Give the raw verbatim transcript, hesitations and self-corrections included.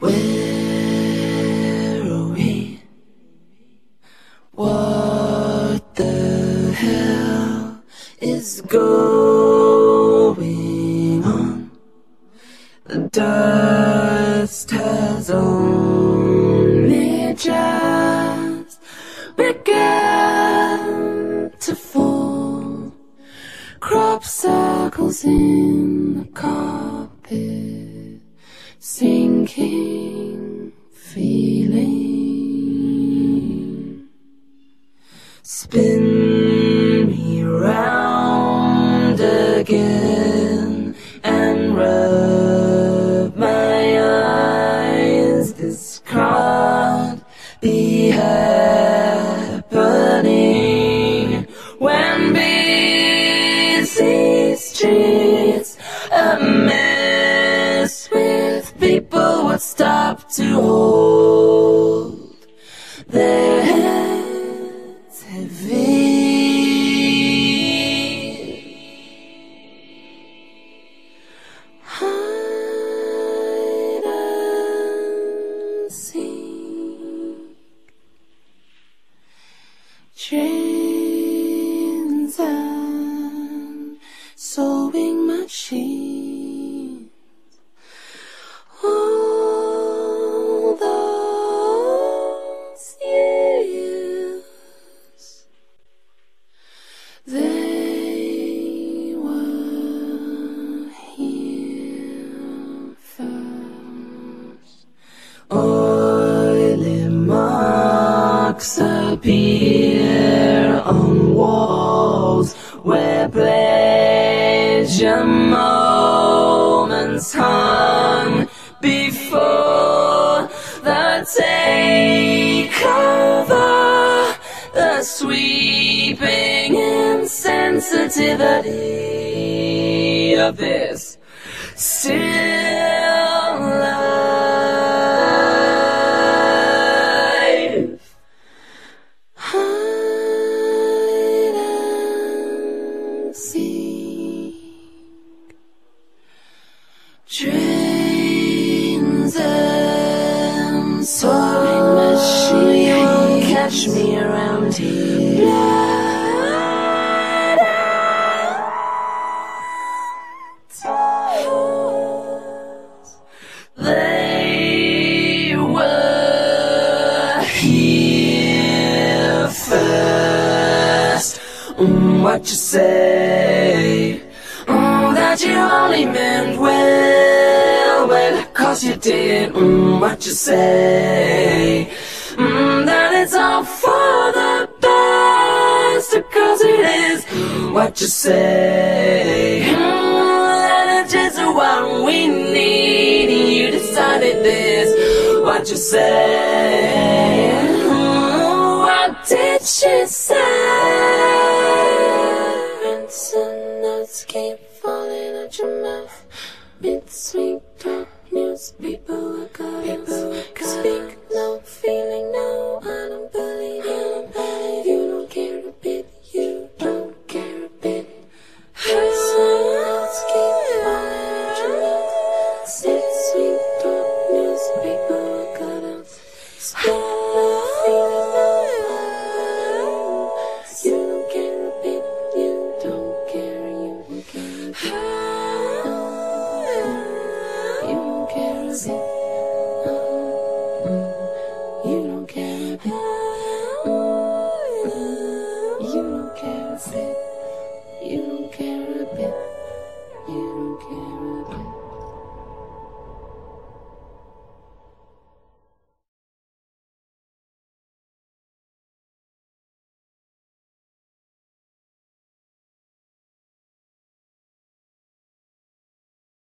Where are we? What the hell is going on? The dust has only just begun to fall. Crop circles in the carpet, sinking feeling. Spin me round again and rub my eyes. This can't be happening when busy streets a mess with people would stop to hold their heads heavy. Hide and seek, trains and sewing machines. All those years, they were here first. Oily marks appear on walls where pleasure moments hung before the takeover, the sweeping insensitivity of this still life. Hide and seek, trains and sewing machines, catch me around here. Blood and tears, they were here first. Mm, what you say? Mm, that you only meant well, well, cause you did. Mm, what you say? Mm, that it's all for the best, cause it is. What you say? Mm, that it's just what we need, and you decided this. What you say? Mm, what did she say? Some notes keep falling out your mouth. Mid-sweet talk news, people are gods. Speak no, feeling no, I don't believe you. You don't care a bit, you don't care a bit. Some notes keep falling out your mouth. Mid-sweet talk news, people are gods. Speak no, feeling no, you don't care a bit, you don't. You don't care a bit. You don't care a bit. You don't care a bit. You don't care a bit. You don't care a bit.